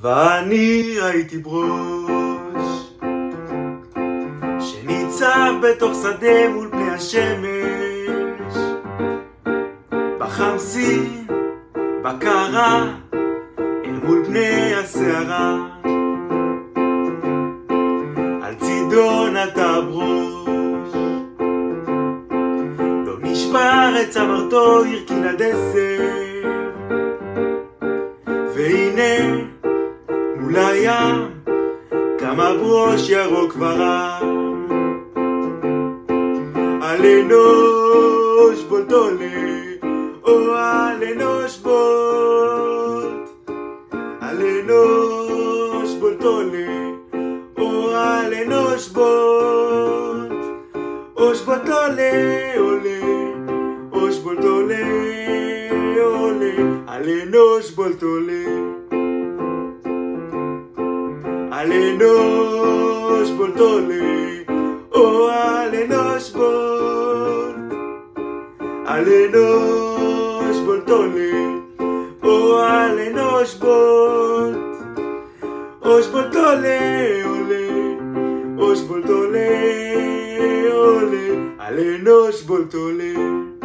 ואני ראיתי ברוש שניצב בתוך שדה מול פני השמש, בחמסין, בקרה, אל מול פני הסערה. על צידו נטע ברוש, לא נשבר את צמרתו, הרכין עד עשר, והנה מול הים קם הברוש ירוק ורם. על אנוש בולט עולה, או על אנוש בולט, על אנוש בולט עולה, או על אנוש בולט, אוש בולט עולה עולה, אוש בולט עולה עולה, על אנוש בולט עולה, על אנוש בולט עולה, או על אנוש בולט, על אנוש בולט עולה, או על אנוש בולט, אוש בולט עולה עולה, אוש בולט עולה עולה, על אנוש בולט עולה.